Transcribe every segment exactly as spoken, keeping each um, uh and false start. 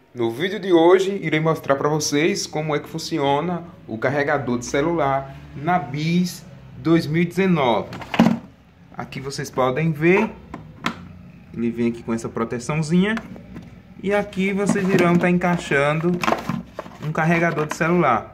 No vídeo de hoje, irei mostrar para vocês como é que funciona o carregador de celular na BIS dois mil e dezenove. Aqui vocês podem ver, ele vem aqui com essa proteçãozinha. E aqui vocês irão estar encaixando um carregador de celular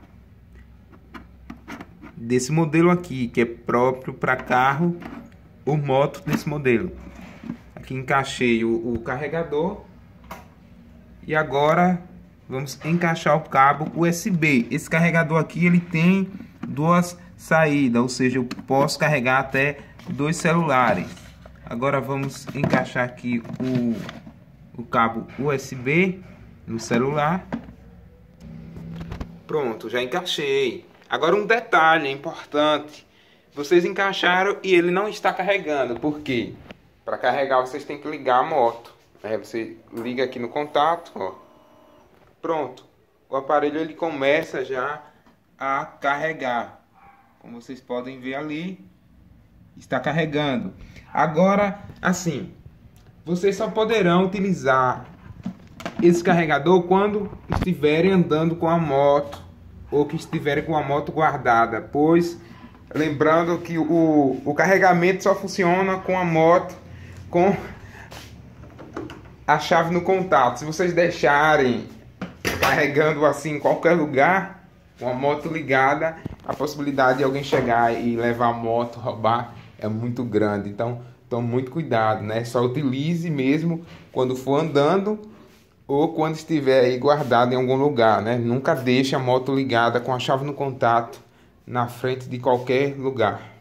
desse modelo aqui, que é próprio para carro ou moto desse modelo. Aqui encaixei o, o carregador. E agora vamos encaixar o cabo U S B. Esse carregador aqui ele tem duas saídas, ou seja, eu posso carregar até dois celulares. Agora vamos encaixar aqui o, o cabo U S B no celular. Pronto, já encaixei. Agora um detalhe importante. Vocês encaixaram e ele não está carregando. Por quê? Para carregar vocês têm que ligar a moto. Aí você liga aqui no contato, ó. Pronto. O aparelho ele começa já a carregar. Como vocês podem ver ali, está carregando. Agora, assim, vocês só poderão utilizar esse carregador quando estiverem andando com a moto ou que estiverem com a moto guardada, pois lembrando que o, o carregamento só funciona com a moto com a chave no contato. Se vocês deixarem carregando assim em qualquer lugar, com a moto ligada, a possibilidade de alguém chegar e levar a moto, roubar, é muito grande. Então, tome muito cuidado, né? Só utilize mesmo quando for andando ou quando estiver aí guardado em algum lugar, né? Nunca deixe a moto ligada com a chave no contato na frente de qualquer lugar.